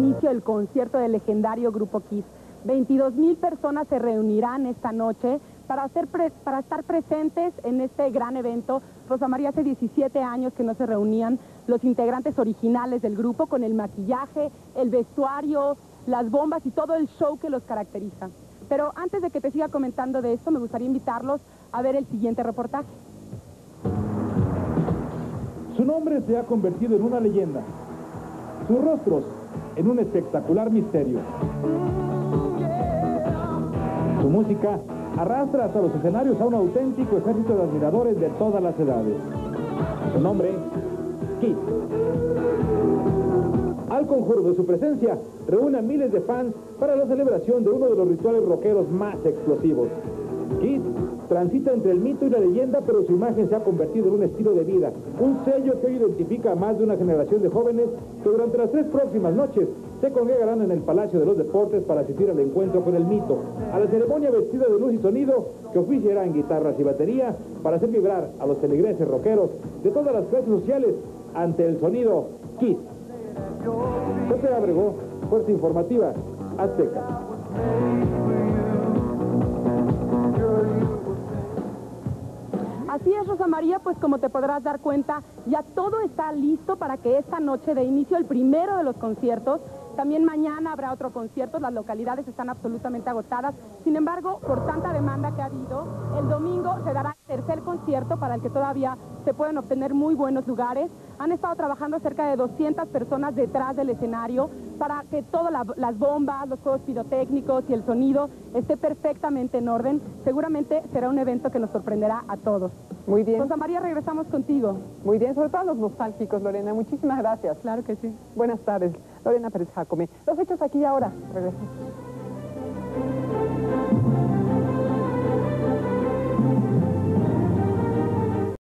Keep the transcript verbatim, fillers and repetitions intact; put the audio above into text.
inicio del concierto del legendario Grupo Kiss. veintidós mil personas se reunirán esta noche para, hacer pre para estar presentes en este gran evento. Rosa María, hace diecisiete años que no se reunían los integrantes originales del grupo con el maquillaje, el vestuario, las bombas y todo el show que los caracteriza. Pero antes de que te siga comentando de esto, me gustaría invitarlos a ver el siguiente reportaje. Su nombre se ha convertido en una leyenda, sus rostros en un espectacular misterio. Su música arrastra hasta los escenarios a un auténtico ejército de admiradores de todas las edades. Su nombre, Kiss. Al conjuro de su presencia, reúne a miles de fans para la celebración de uno de los rituales rockeros más explosivos. Kiss transita entre el mito y la leyenda, pero su imagen se ha convertido en un estilo de vida, un sello que hoy identifica a más de una generación de jóvenes que durante las tres próximas noches se congregarán en el Palacio de los Deportes para asistir al encuentro con el mito, a la ceremonia vestida de luz y sonido que oficiarán guitarras y batería para hacer vibrar a los feligreses rockeros de todas las clases sociales ante el sonido Kiss. José Abrego, Fuerza Informativa Azteca. Así es, Rosa María, pues como te podrás dar cuenta, ya todo está listo para que esta noche dé inicio el primero de los conciertos. También mañana habrá otro concierto, las localidades están absolutamente agotadas. Sin embargo, por tanta demanda que ha habido, el domingo se dará el tercer concierto para el que todavía se pueden obtener muy buenos lugares. Han estado trabajando cerca de doscientas personas detrás del escenario para que todas la, las bombas, los juegos pirotécnicos y el sonido esté perfectamente en orden. Seguramente será un evento que nos sorprenderá a todos. Muy bien. Rosa María, regresamos contigo. Muy bien, sobre todo a los nostálgicos, Lorena. Muchísimas gracias. Claro que sí. Buenas tardes. Lorena Pérez Jacome. Los hechos aquí y ahora. Regresamos.